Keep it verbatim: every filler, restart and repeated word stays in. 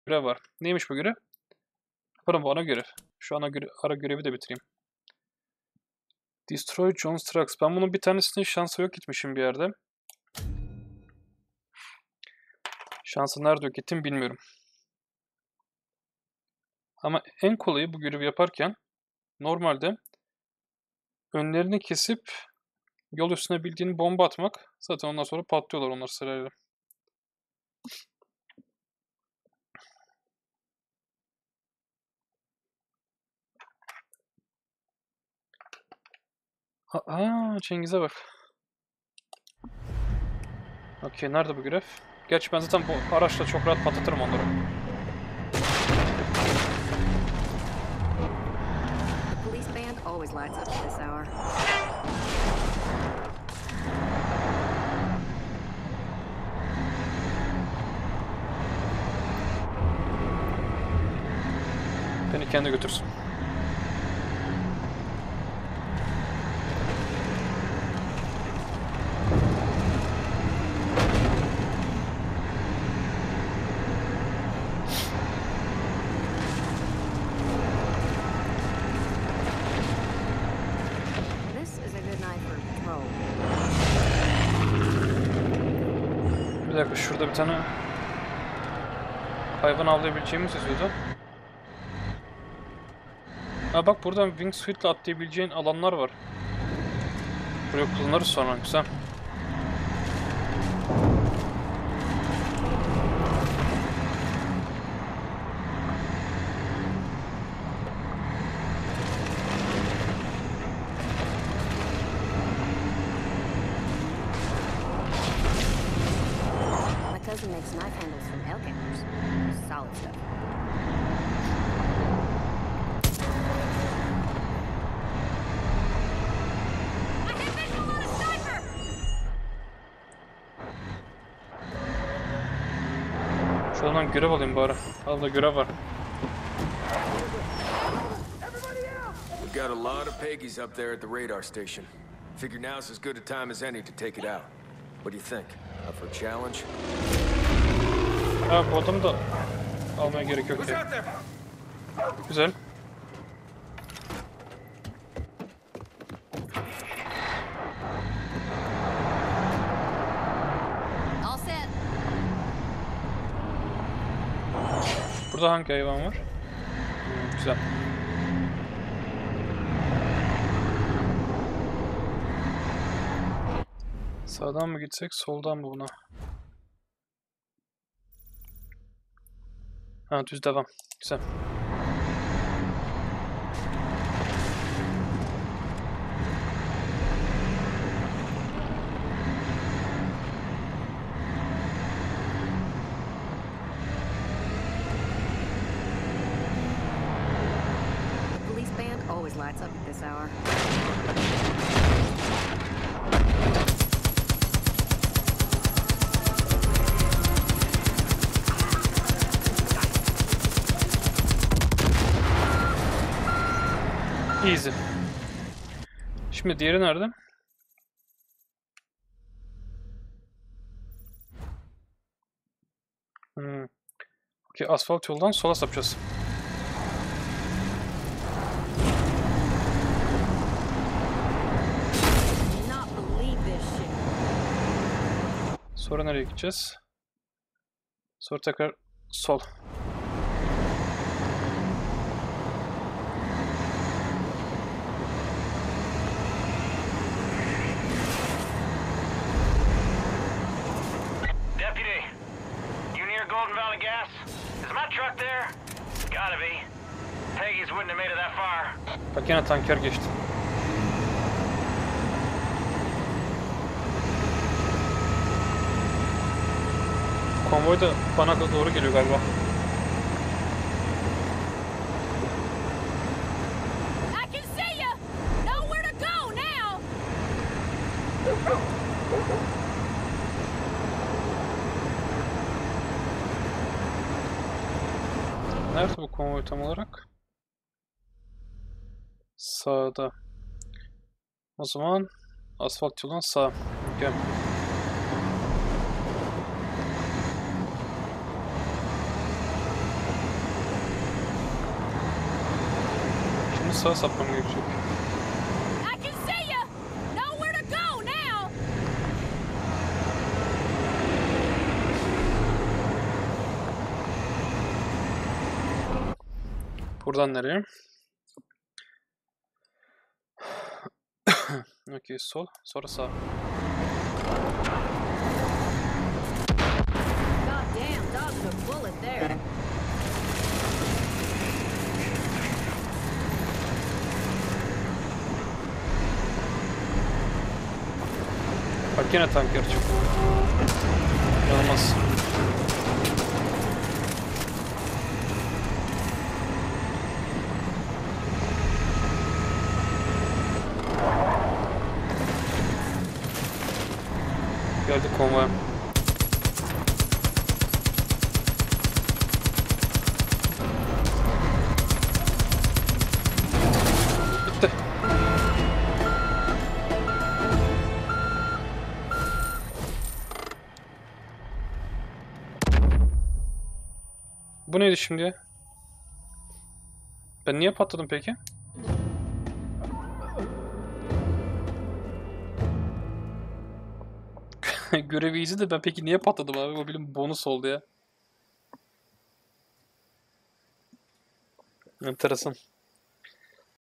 görev var. Neymiş bu görev? Yaparım bu ana görev. Şu ana göre ara görevi de bitireyim. Destroy John's Trucks. Ben bunun bir tanesini şansa yok gitmişim bir yerde. Şansı nerede yok gittim bilmiyorum. Ama en kolayı bu görevi yaparken normalde önlerini kesip yol üstüne bildiğin bomba atmak. Zaten ondan sonra patlıyorlar onlar sırayla. Aa, Cengiz'e bak. Okey, nerede bu görev? Gerçi ben zaten bu araçla çok rahat patlatırım onları. Beni kendi götürsün. Bir dakika, şurada bir tane hayvan avlayabileceğimiz yazıyordu. Ha bak, buradan Wingsuit'le atlayabileceğin alanlar var. Buraya kullanırız sonra, güzel. Makes knife handles from elk antlers. Solid stuff. I hit visual on a sniper. Şuradan görev alayım bari. Al da görev var. We got a lot of Peggies up there at the radar station. Figure now's as good a time as any to take it out. What do you think? Up for a challenge? Ha, bu adamı da almaya gerek yok diye. Güzel. Burada hangi hayvan var? Hmm, güzel. Sağdan mı gitsek, soldan mı buna? Ha, düz devam. Güzel. The police band always lights up at this hour. Easy. Şimdi diğeri nerede? Hmm. Okey, asfalt yoldan sola sapacağız. Sonra nereye gideceğiz? Sonra tekrar sol. Golden Valley Gas? Is my truck there? Gotta be. Peggy's wouldn't have made it that far. Bak yine tanker geçti. Konvoy da bana doğru geliyor galiba. I can see you. Nowhere to go now. Nerede bu konvoy tam olarak? Sağda. O zaman asfalt yoldan sağ. Gel. Şimdi sağa sapmam gerekecek. I can see you! Nowhere to go now! Buradan nereye? Okey, sol, sonra sağ. God damn, dodged a bullet there. Bak yine tanker çıktı. İnanılmaz. Geldik konvoya. Bitti. Bu neydi şimdi? Ben niye patladım peki? Görevi izi de ben peki niye patladım abi? O benim bonus oldu ya. Enteresan.